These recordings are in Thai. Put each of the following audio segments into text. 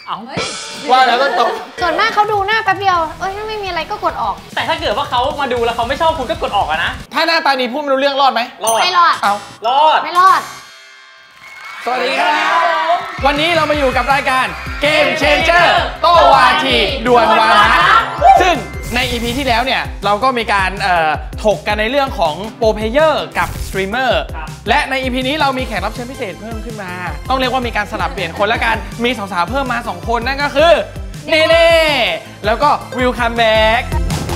เอาว่าแล้วต้องตกส่วนมากเขาดูหน้าแป๊บเดียวถ้าไม่มีอะไรก็กดออกแต่ถ้าเกิดว่าเขามาดูแล้วเขาไม่ชอบคุณก็กดออกนะถ้าหน้าตาดีพูดไม่รู้เรื่องรอดไหมรอดไม่รอดเอารอดไม่รอดสวัสดีครับวันนี้เรามาอยู่กับรายการเกมเชนเจอร์โตวาทีดวลวาระซึ่งใน EP ที่แล้วเนี่ยเราก็มีการถกกันในเรื่องของโปรเพลเยอร์กับสตรีมเมอร์และใน EP นี้เรามีแขกรับเชิญพิเศษเพิ่มขึ้นมาต้องเรียกว่ามีการสลับเปลี่ยนคนและกันมีสาวๆเพิ่มมา2คนนั่นก็คือเน่แล้วก็วิลคัมแบ็ก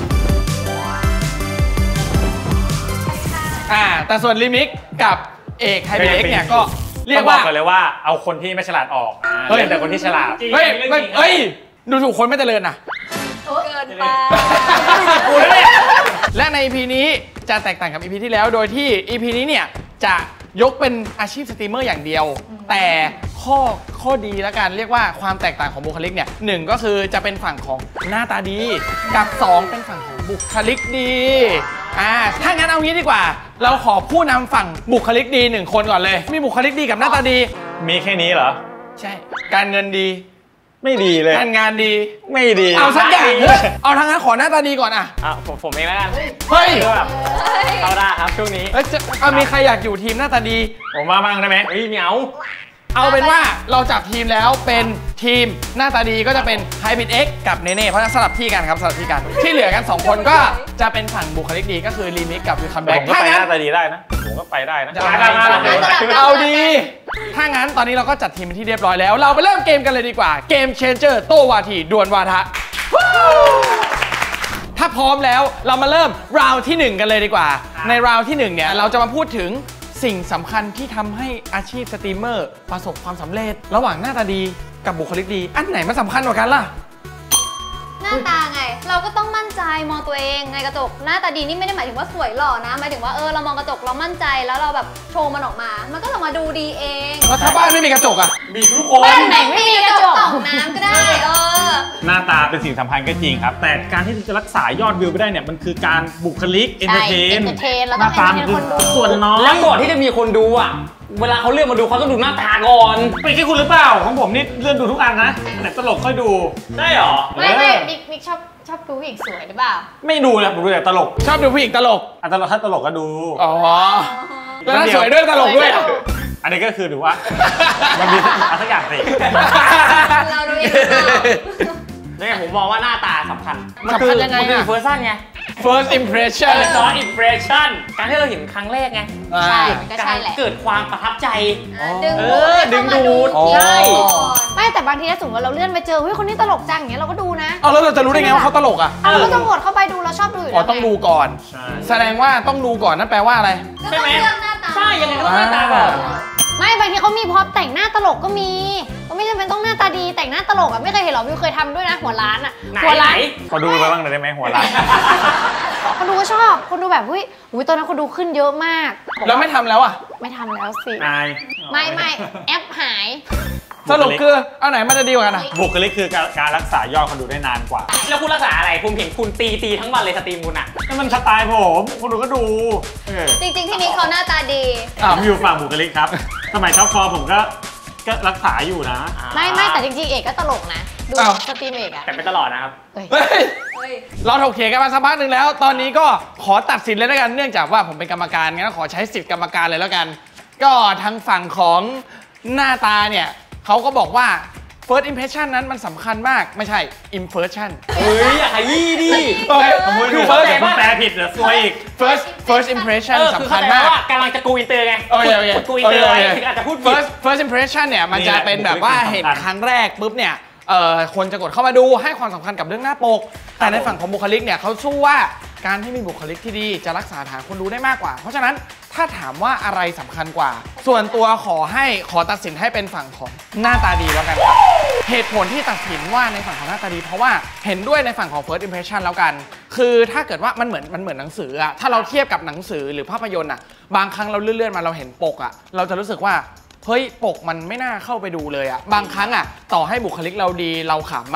แต่ส่วนลิมิกกับเอกไฮเบรกเนี่ยก็เรียกว่าบอกเลยว่าเอาคนที่ไม่ฉลาดออกเล่นแต่คนที่ฉลาดเฮ้ยดูถูกคนไม่เจริญนะเกินไปและใน EP นี้จะแตกต่างกับ EP ที่แล้วโดยที่ EP นี้เนี่ยจะยกเป็นอาชีพสตรีมเมอร์อย่างเดียวแต่ข้อดีแล้วกันเรียกว่าความแตกต่างของบุคลิกเนี่ย1ก็คือจะเป็นฝั่งของหน้าตาดีกับ2เป็นฝั่งของบุคลิกดีถ้างั้นเอางี้ดีกว่าเราขอผู้นำฝั่งบุคลิกดี1คนก่อนเลยมีบุคลิกดีกับหน้าตาดีมีแค่นี้เหรอใช่การเงินดีไม่ดีเลยการงานดีไม่ดีเอาสักอย่างเอาทางนั้นขอหน้าตาดีก่อนผมเองแล้วกันเฮ้ยเข้าได้ครับช่วงนี้มีใครอยากอยู่ทีมหน้าตาดีผมมาบ้างได้ไหมเหมียวเอาเป็นว่าเราจับทีมแล้วเป็นทีมหน้าตาดีก็จะเป็นไฮบริด X กับเนเน่เพราะจะสลับที่กันครับสลับที่กันที่เหลือกัน2คนก็จะเป็นฝั่งบุคลิกดีก็คือลิมิกกับวิลคัมแบ็กผมก็ไปหน้าตาดีได้นะผมก็ไปได้นะเอาดีถ้างั้นตอนนี้เราก็จัดทีมเป็นที่เรียบร้อยแล้วเราไปเริ่มเกมกันเลยดีกว่าเกมเชนเจอร์โตวาทีดวลวาทะถ้าพร้อมแล้วเรามาเริ่มราวที่1กันเลยดีกว่าในราวที่1เนี่ยเราจะมาพูดถึงสิ่งสำคัญที่ทำให้อาชีพสตรีมเมอร์ประสบความสำเร็จระหว่างหน้าตาดีกับบุคลิกดีอันไหนมันสำคัญกว่ากันล่ะหน้าตาไงเราก็ต้องมั่นใจมองตัวเองในกระจกหน้าตาดีนี่ไม่ได้หมายถึงว่าสวยหล่อนะหมายถึงว่าเรามองกระจกเรามั่นใจแล้วเราแบบโชว์มันออกมามันก็จะมาดูดีเองแล้วถ้าบ้านไม่มีกระจกอะมีทุกคนบ้านไหนไม่มีกระจกต่องน้ำก็ได้หน้าตาเป็นสิ่งสำคัญก็จริงครับแต่การที่จะรักษายอดวิวไปได้เนี่ยมันคือการบุคลิกเอนเตอร์เทนแล้วต้องให้คนดูส่วนน้อยแล้วก่อนที่จะมีคนดูเวลาเขาเลือกมาดูเขาต้องดูหน้าตาก่อนเป็นแค่คุณหรือเปล่าของผมนี่เลื่อนดูทุกอันนะแต่ตลกค่อยดูได้หรอไม่นิกชอบดูผู้หญิงสวยหรือเปล่าไม่ดูนะผมดูแต่ตลกชอบดูผู้หญิงตลกถ้าตลกก็ดูแล้วถ้าสวยด้วยตลกด้วยอันนี้ก็คือถือว่ามันมีสักอย่างสิเราดูเองนี่ผมมองว่าหน้าตาสำคัญยังไงคือเฟิร์สซันไง first impression first impression การที่เราเห็นครั้งแรกไงใช่ก็ใช่แหละเกิดความประทับใจดึงดูดใช่ไม่แต่บางทีถ้าสมมติว่าเราเลื่อนไปเจอคนนี้ตลกจังอย่างเงี้ยเราก็ดูนะแล้วเราจะรู้ได้ไงว่าเขาตลกเราก็ต้องกดเข้าไปดูเราชอบดูอยู่ต้องดูก่อนแสดงว่าต้องดูก่อนนั่นแปลว่าอะไรใช่ไหมใช่ยังไงก็ต้องหน้าตาก่อนไม่บางทีเขามีพร็อพแต่งหน้าตลกก็มีก็ไม่จำเป็นต้องหน้าตาดีแต่งหน้าตลกไม่เคยเห็นหรอวิวเคยทำด้วยนะหัวร้านหัวร้านขอดูไปบ้างได้ไหมหัวร้านคนดูก็ชอบคนดูแบบอุ้ยตอนนั้นคนดูขึ้นเยอะมากแล้วไม่ทำแล้วไม่ทำแล้วสิไม่แอปหายสรุปคือเอาไหนมันจะดีกว่ากันบุคลิกคือการรักษายอดคนดูได้นานกว่าแล้วคุณรักษาอะไรผมเห็นคุณตีทั้งวันเลยสตรีมคุณนั่นมันสไตล์ผมคนดูก็ดูจริงๆที่นี้เขาหน้าตาดีผมอยู่ฝั่งบุคลิกครับสมัยท็อปฟอร์ผมก็รักษาอยู่นะไม่แต่จริงๆเอกก็ตลกนะดูสตรีมเอกแต่ไม่ตลอดนะครับเราถกเถียงกันมาสักพักหนึ่งแล้วตอนนี้ก็ขอตัดสินเลยแล้วกันเนื่องจากว่าผมเป็นกรรมการงั้นขอใช้สิทธิ์กรรมการเลยแล้วกันก็ทางฝั่งของหน้าตาเนี่ยเขาก็บอกว่า first impression นั้นมันสำคัญมากไม่ใช่ impression อย่าขยี้ดิคือ first ผมแปลผิดเหรอซวยอีก first impression สำคัญมากกำลังจะกูอินเตอร์ไงกูอินเตอร์ถึงอาจจะพูด first impression เนี่ยมันจะเป็นแบบว่าเห็นครั้งแรกปุ๊บเนี่ยคนจะกดเข้ามาดูให้ความสำคัญกับเรื่องหน้าปกแต่ในฝั่งของบุคลิกเนี่ยเขาสู้ว่าการที่มีบุคลิกที่ดีจะรักษาฐานคนดูได้มากกว่าเพราะฉะนั้นถ้าถามว่าอะไรสำคัญกว่าส่วนตัวขอตัดสินให้เป็นฝั่งของหน้าตาดีแล้วกันครับเหตุผลที่ตัดสินว่าในฝั่งของหน้าตาดีเพราะว่าเห็นด้วยในฝั่งของ first impression แล้วกันคือถ้าเกิดว่ามันเหมือนหนังสือถ้าเราเทียบกับหนังสือหรือภาพยนตร์บางครั้งเราเลื่อนมาเราเห็นปกเราจะรู้สึกว่าเฮ้ยปกมันไม่น่าเข้าไปดูเลยบางครั้งต่อให้บุคลิกเราดีเราขำ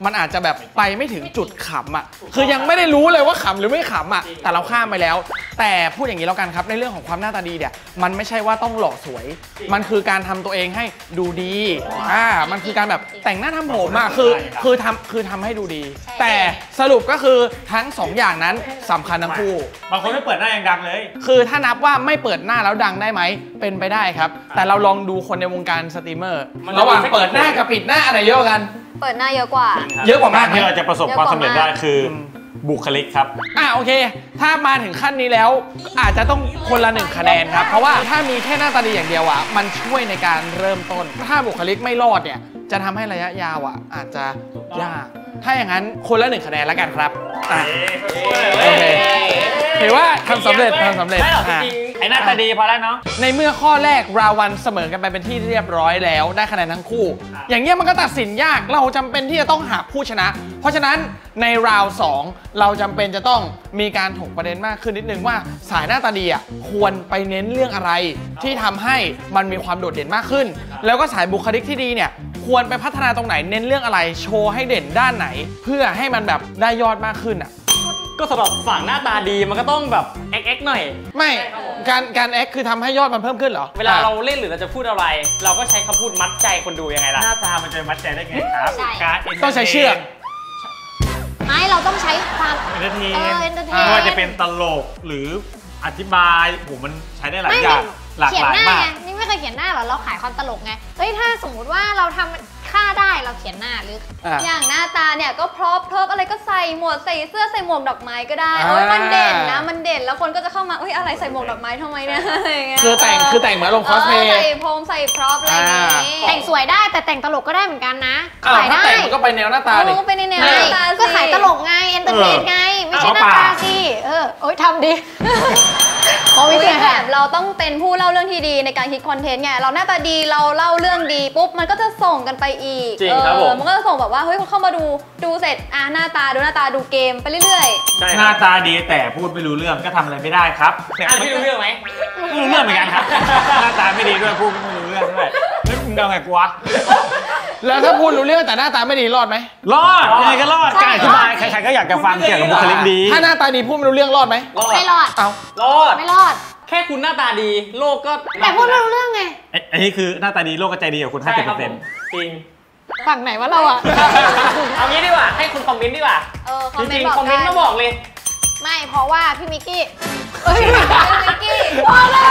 มันอาจจะแบบไปไม่ถึงจุดขำอ่ะคือยังไม่ได้รู้เลยว่าขำหรือไม่ขำอ่ะแต่เราข้ามไปแล้ว แต่พูดอย่างนี้แล้วกันครับในเรื่องของความหน้าตาดีเนี่ยมันไม่ใช่ว่าต้องหล่อสวย มันคือการทำตัวเองให้ดูดีมันคือการแบบแต่งหน้าทำผมอ่ะคือทำให้ดูดี แต่สรุปก็คือทั้ง2อย่างนั้นสำคัญทั้งคู่บางคนไม่เปิดหน้ายังดังเลยคือถ้านับว่าไม่เปิดหน้าแล้วดังได้ไหมเป็นไปได้ครับแต่เราลองดูคนในวงการสตรีมเมอร์ระหว่างเปิดหน้ากับปิดหน้าอะไรเยอะกันเปิดหน้าเยอะกว่าเยอะกว่ามากที่เราจะประสบความสำเร็จได้คือบุคลิกครับโอเคถ้ามาถึงขั้นนี้แล้วอาจจะต้องคนละ1คะแนนครับเพราะว่าถ้ามีแค่หน้าตาดีอย่างเดียวอ่ะมันช่วยในการเริ่มต้นถ้าบุคลิกไม่รอดเนี่ยจะทำให้ระยะยาวอ่ะอาจจะยากถ้าอย่างนั้นคนละ1คะแนนแล้วกันครับโอเคถือว่าทำสำเร็จไม่หรอกจริงๆไอ้หน้าตาดีพอแล้วเนาะในเมื่อข้อแรกราวันเสมอกันไปเป็นที่เรียบร้อยแล้วได้คะแนนทั้งคู่ อย่างเงี้ยมันก็ตัดสินยากเราจำเป็นที่จะต้องหาผู้ชนะ เพราะฉะนั้นในราว2เราจำเป็นจะต้องมีการถกประเด็นมากขึ้นนิดนึงว่าสายหน้าตาดีอ่ะควรไปเน้นเรื่องอะไรที่ทำให้มันมีความโดดเด่นมากขึ้น แล้วก็สายบุคลิกที่ดีเนี่ยควรไปพัฒนาตรงไหนเน้นเรื่องอะไรโชว์ให้เด่นด้านไหน เพื่อให้มันแบบได้ยอดมากขึ้นอ่ะก็สำหรับฝั่งหน้าตาดีมันก็ต้องแบบเอ็กหน่อยไม่การแอคคือทำให้ยอดมันเพิ่มขึ้นเหรอเวลาเราเล่นหรือเราจะพูดอะไรเราก็ใช้คำพูดมัดใจคนดูยังไงล่ะหน้าตามันจะมัดใจได้ไงครับการต้องใช้เชือกไม่เราต้องใช้ความเอนเตอร์เทนไม่ว่าจะเป็นตลกหรืออธิบายมันใช้ได้หลายอย่างหลากหลายมากนี่ไม่เคยเขียนหน้าหรอเราขายความตลกไงเฮ้ยถ้าสมมุติว่าเราทำค่าได้เราเขียนหน้าหรืออย่างหน้าตาเนี่ยก็พร็อพอะไรก็ใส่หมวกใส่เสื้อใส่หมวกดอกไม้ก็ได้มันเด่นนะมันเด่นแล้วคนก็จะเข้ามาอะไรใส่หมวกดอกไม้ทำไมเนี่ยคือแต่งเหมือนลงคอสเพลย์ใส่พรมใส่พร็อพอะไรอย่างงี้แต่งสวยได้แต่แต่งตลกก็ได้เหมือนกันนะขายได้มันก็ไปแนวหน้าตาดิไปในแนวหน้าตาก็ขายตลกไงเอนเตอร์เทนไงไม่ใช่หน้าตาสิทำดิเพราะวิธีแบบเราต้องเป็นผู้เล่าเรื่องที่ดีในการคิดคอนเทนต์ไงเราหน้าตาดีเราเล่าเรื่องดีปุ๊บมันก็จะส่งกันไปอีกจริงครับผมมันก็จะส่งแบบว่าเฮ้ยคนเข้ามาดูเสร็จหน้าตาดูเกมไปเรื่อยๆหน้าตาดีแต่พูดไม่รู้เรื่องก็ทำอะไรไม่ได้ครับพี่รู้เรื่องไหมไม่รู้เรื่องเหมือนกันครับหน้าตาไม่ดีด้วยพูดไม่รู้เรื่องด้วยแล้วมึงเอาไงกูวะแล้วถ้าพูดรู้เรื่องแต่หน้าตาไม่ดีรอดไหมรอดยังไงก็รอดการอธิบายใครๆก็อยากจะฟังเกี่ยวกับบุคลิกดีถ้าหน้าตาดีพูดไม่รู้เรื่องรอดไหมไม่รอดรอดไม่รอดแค่คุณหน้าตาดีโลกก็แต่พูดไม่รู้เรื่องไงอันนี้คือหน้าตาดีโลกก็ใจดีกว่าคุณ 50% จริงฝั่งไหนวะเราอะเอางี้ดีกว่าให้คุณคอมเมนต์ดีกว่าจริงคอมเมนต์มาบอกเลยไม่เพราะว่าพี่มิกกี้พี่มิกกี้ขอโทษ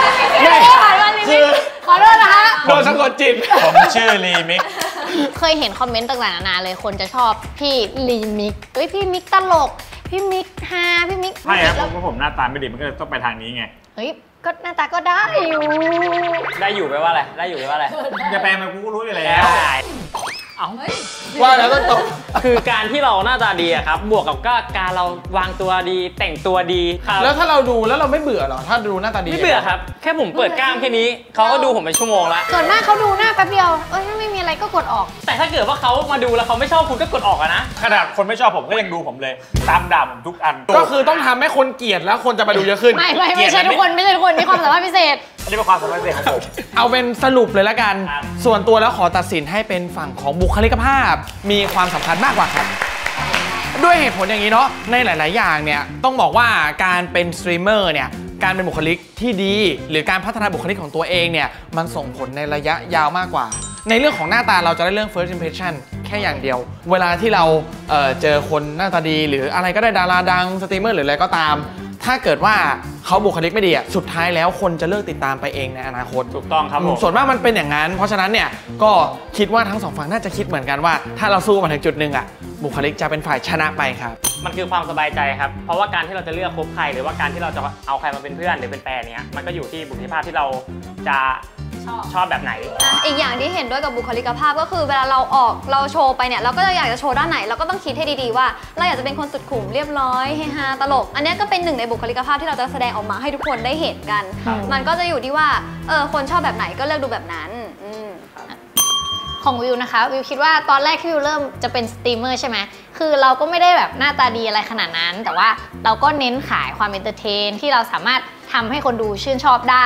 นะคะโดนสะกดจิตผมชื่อลีมิกเคยเห็นคอมเมนต์ต่างๆนานาเลยคนจะชอบพี่ลีมิกพี่มิกตลกพี่มิกฮาพี่มิกไม่ครับเพราะผมหน้าตาไม่ดีมันก็ต้องไปทางนี้ไงก็หน้าตาก็ได้อยู่ไปว่าอะไรได้อยู่ไปว่าอะไรจะแปลมันกูก็รู้อยู่แล้วว่าแล้วต้องตกคือการที่เราหน้าตาดีอะครับบวกกับการเราวางตัวดีแต่งตัวดีแล้วถ้าเราดูแล้วเราไม่เบื่อหรอถ้าดูหน้าตาดีไม่เบื่อครับแค่ผมเปิดกล้ามแค่นี้เขาก็ดูผมเป็นชั่วโมงละส่วนมากเขาดูหน้าแป๊บเดียวถ้าไม่มีอะไรก็กดออกแต่ถ้าเกิดว่าเขามาดูแล้วเขาไม่ชอบคุณก็กดออกนะขนาดคนไม่ชอบผมก็ยังดูผมเลยตามด่าผมทุกอันก็คือต้องทำให้คนเกลียดแล้วคนจะมาดูเยอะขึ้นไม่ใช่ทุกคนมีความสามารถพิเศษอันนี้เป็นความสามารถพิเศษของผมเอาเป็นสรุปเลยละกันส่วนตัวแล้วขอตัดสินให้เป็นฝั่งของบุคลิกภาพมีความสำคัญมากกว่าครับด้วยเหตุผลอย่างนี้เนาะในหลายๆอย่างเนี่ยต้องบอกว่าการเป็นสตรีมเมอร์เนี่ยการเป็นบุคลิกที่ดีหรือการพัฒนาบุคลิกของตัวเองเนี่ยมันส่งผลในระยะยาวมากกว่าในเรื่องของหน้าตาเราจะได้เรื่อง first impression แค่อย่างเดียวเวลาที่เราเจอคนหน้าตาดีหรืออะไรก็ได้ดาราดังสตรีมเมอร์หรืออะไรก็ตามถ้าเกิดว่าเขาบุคลิกไม่ดีสุดท้ายแล้วคนจะเลิกติดตามไปเองในอนาคตถูกต้องครับผมส่วนมากมันเป็นอย่างนั้นเพราะฉะนั้นเนี่ยก็คิดว่าทั้งสองฝั่งน่าจะคิดเหมือนกันว่าถ้าเราสู้มาถึงจุดหนึ่งบุคลิกจะเป็นฝ่ายชนะไปครับมันคือความสบายใจครับเพราะว่าการที่เราจะเลือกคบใครหรือว่าการที่เราจะเอาใครมาเป็นเพื่อนหรือเป็นแฟนเนี้ยมันก็อยู่ที่บุคลิกภาพที่เราจะชอบแบบไหนอีกอย่างที่เห็นด้วยกับบุคลิกภาพก็คือเวลาเราโชว์ไปเนี่ยเราก็อยากจะโชว์ด้านไหนเราก็ต้องคิดให้ดีๆว่าเราอยากจะเป็นคนสุดขุมเรียบร้อยเฮฮาตลกอันนี้ก็เป็นหนึ่งในบุคลิกภาพที่เราจะแสดงออกมาให้ทุกคนได้เห็นกันมันก็จะอยู่ที่ว่าคนชอบแบบไหนก็เลือกดูแบบนั้นของวิวนะคะวิวคิดว่าตอนแรกที่วิวเริ่มจะเป็นสตรีมเมอร์ใช่ไหมคือเราก็ไม่ได้แบบหน้าตาดีอะไรขนาดนั้นแต่ว่าเราก็เน้นขายความเอนเตอร์เทนที่เราสามารถทำให้คนดูชื่นชอบได้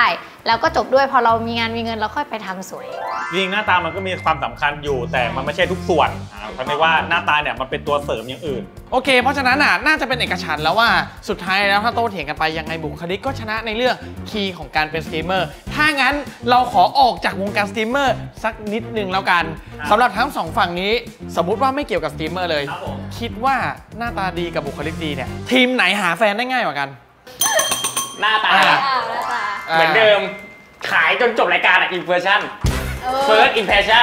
แล้วก็จบด้วยพอเรามีงานมีเงินเราค่อยไปทำสวยจริงหน้าตามันก็มีความสำคัญอยู่ แต่มันไม่ใช่ทุกส่วนเขาเรียกว่าหน้าตาเนี่ยมันเป็นตัวเสริมอย่างอื่นโอเคเพราะฉะนั้นน่าจะเป็นเอกฉันท์แล้วว่าสุดท้ายแล้วถ้าโต้เถียงกันไปยังไงบุคลิกก็ชนะในเรื่องคีย์ของการเป็นสตรีมเมอร์ถ้างั้นเราขอออกจากวงการสตรีมเมอร์สักนิดนึงแล้วกันสำหรับทั้งสองฝั่งนี้สมมุติว่าไม่เกี่ยวกับสตรีมเมอร์เลยครับผมคิดว่าหน้าตาดีกับบุคลิกดีเนี่ยทีมไหนหาแฟนได้ง่ายกว่ากันหน้าตาอ่าเหมือนเดิมขายจนจบรายการอะ impression first impression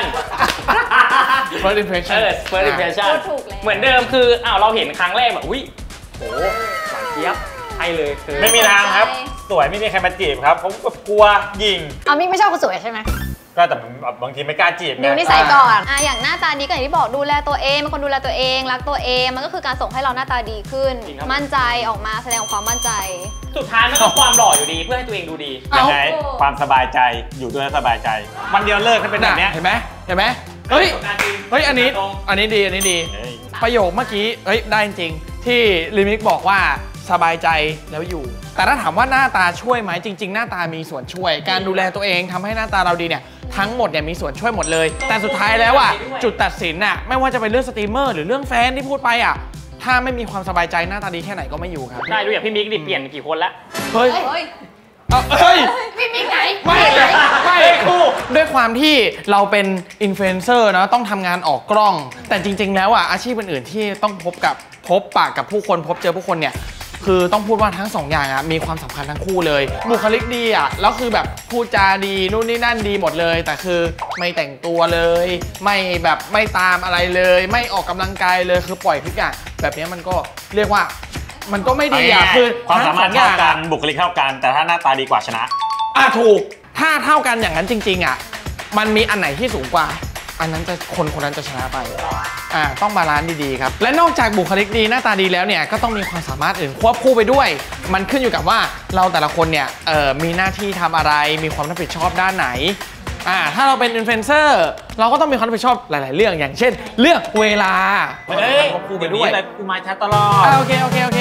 first impression first impression พูดถูกแล้วเหมือนเดิมคือเราเห็นครั้งแรกแบบอุ้ยโหหวานเจี๊ยบให้เลยคือไม่มีทางครับ สวยไม่มีใครมาจีบครับผมก็กลัวยิงเอามิกไม่ชอบคนสวยใช่ไหมก็แต่บางทีไม่กล้าจีบดูนิสัยก่อนอย่างหน้าตาดีก็อย่างที่บอกดูแลตัวเองเป็นคนดูแลตัวเองรักตัวเองมันก็คือการส่งให้เราหน้าตาดีขึ้น มั่นใจออกมาแสดงความมั่นใจสุดท้ายมันก็ความหล่ออยู่ดีเพื่อให้ตัวเองดูดียังไงเอาความสบายใจอยู่ด้วยสบายใจ วันเดียวเลิกถ้าเป็นแบบเนี้ยเห็นไหมเฮ้ยอันนี้ดีเฮ้ยประโยคเมื่อกี้ได้จริงที่ลิมิกบอกว่าสบายใจแล้วอยู่ แต่ถ้าถามว่าหน้าตาช่วยไหมจริง ๆ หน้าตามีส่วนช่วย การดูแลตัวเองทำให้หน้าตาเราดีเนี่ยทั้งหมดเนี่ยมีส่วนช่วยหมดเลย แต่สุดท้ายแล้วจุดตัดสินไม่ว่าจะเป็นเรื่องสตรีมเมอร์หรือเรื่องแฟนที่พูดไปถ้าไม่มีความสบายใจหน้าตาดีแค่ไหนก็ไม่อยู่ครับได้ดูอย่างพี่มิกดิเปลี่ยนกี่คนละเฮ้ยเฮ้ยเฮ้ยพี่มิกไหนไม่คู่ด้วยความที่เราเป็นอินฟลูเอนเซอร์เนาะต้องทำงานออกกล้อง แต่จริง ๆ แล้วอาชีพอื่นๆที่ต้องพบปะกับผู้คนพบเจอผู้คนเนี่ยคือต้องพูดว่าทั้งสองอย่างมีความสำคัญทั้งคู่เลยบุคลิกดีแล้วคือแบบพูดจาดีนู่นนี่นั่นดีหมดเลย แต่คือไม่แต่งตัวเลย ไม่ตามอะไรเลย ไม่ออกกำลังกายเลยคือปล่อยทุกอย่างแบบนี้มันก็เรียกว่ามันก็ไม่ดีคือความสามารถทั้งสองอเท่าย่างกันบุคลิกเท่ากัน แต่ถ้าหน้าตาดีกว่าชนะถูกถ้าเท่ากันอย่างนั้นจริงๆมันมีอันไหนที่สูงกว่าอันนั้นจะคนนั้นจะชนะไปต้องบาลานซ์ดีๆครับและนอกจากบุคลิกดีหน้าตาดีแล้วเนี่ยก็ต้องมีความสามารถอื่นควบคู่ไปด้วย มันขึ้นอยู่กับว่าเราแต่ละคนเนี่ยมีหน้าที่ทำอะไรมีความรับผิดชอบด้านไหนถ้าเราเป็นอินฟลูเอนเซอร์เราก็ต้องมีความรับผิดชอบหลายๆเรื่องอย่างเช่นเรื่องเวลาควบคู่ไปด้วยกูมาชัดตลอดโอเค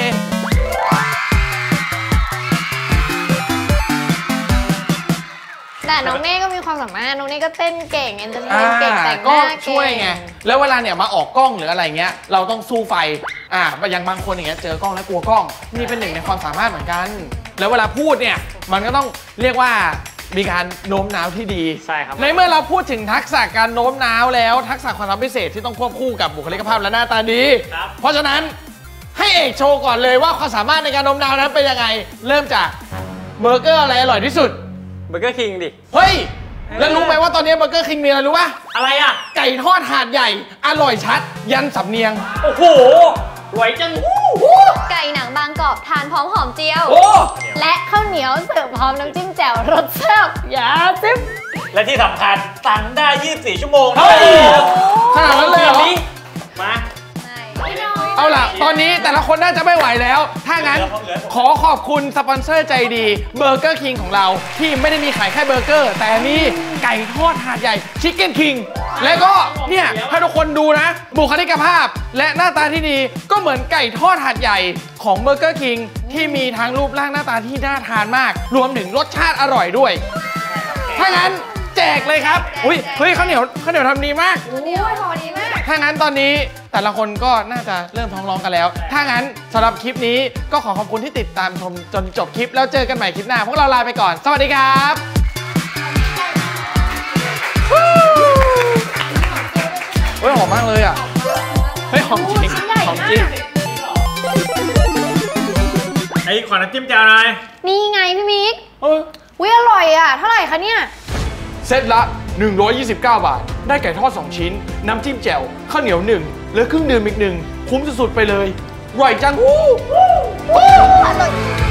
แต่น้องเน่ก็มีความสามารถน้องเน่ก็เต้นเก่งเอนเตอร์เทนเก่งแต่งหก็น้าเก่งช่วยไงแล้วเวลาเนี่ยมาออกกล้องหรืออะไรเงี้ยเราต้องสู้ไฟอย่างบางคนอย่างเงี้ยเจอกล้องแล้วกลัวกล้องนี่เป็นหนึ่งในความสามารถเหมือนกัน แล้วเวลาพูดเนี่ยมันก็ต้องเรียกว่ามีการโน้มน้าวที่ดีใช่ครับในเมื่อเราพูดถึงทักษะการโน้มน้าวแล้วทักษะความสามารถพิเศษที่ต้องควบคู่กับบุคลิกภาพและหน้าตาดี เพราะฉะนั้นให้เอกโชว์ก่อนเลยว่าความสามารถในการโน้มน้าวนั้นเป็นยังไงเริ่มจากเบอร์เกอร์อะไรอร่อยที่สุดเบอร์เกอร์คิงดิเฮ้ยแล้วรู้ไหมว่าตอนนี้เบอร์เกอร์คิงมีอะไรรู้ป่ะอะไรไก่ทอดหาดใหญ่อร่อยชัด ยันสำเนียงโอ้โหรวยจังไก่หนังบางกรอบทานพร้อมหอมเจียวโอ้และข้าวเหนียวเสิร์ฟพร้อมน้ำจิ้มแจ่วรสแซ่บอย่าจิ้มและที่สำคัญสั่งได้ 24 ชั่วโมงเฮ้ยขนาดนั้นเลยเหรอมาเอาล่ะ ตอนนี้แต่ละคนน่าจะไม่ไหวแล้ว ถ้างั้นขอขอบคุณสปอนเซอร์ใจดีเบอร์เกอร์คิงของเราที่ไม่ได้มีขายแค่เบอร์เกอร์ แต่มีไก่ทอดหาดใหญ่ชิคเก้นคิงและก็เนี่ยให้ทุกคนดูนะบุคลิกภาพ และหน้าตาที่ดีก็เหมือนไก่ทอดหาดใหญ่ของเบอร์เกอร์คิงที่มีทั้งรูปร่างหน้าตาที่น่าทานมาก รวมถึงรสชาติอร่อยด้วย ถ้างั้นแจกเลยครับเฮ้ยข้าวเหนียวทำดีมากโอ้ยพอดีมากถ้างั้นตอนนี้แต่ละคนก็น่าจะเริ่มท้องร้องกันแล้ว ถ้างั้นสำหรับคลิปนี้ก็ขอบคุณที่ติดตามชมจนจบคลิปแล้วเจอกันใหม่คลิปหน้า พวกเราลาไปก่อน สวัสดีครับเฮ้ยหอมมากเลยอ่ะ เฮ้ยหอมจริงหอมจริงไอ้ขอน้ำจิ้มแจ่วหน่อยนี่ไงพี่มิกเฮ้ยวิอร่อยอ่ะเท่าไหร่คะเนี่ยเซตละ 129 บาท ได้ไก่ทอด 2 ชิ้น น้ำจิ้มแจ่วข้าวเหนียว 1 และเครื่องดื่มอีก 1 คุ้มสุดๆไปเลยอร่อยจังอร่อย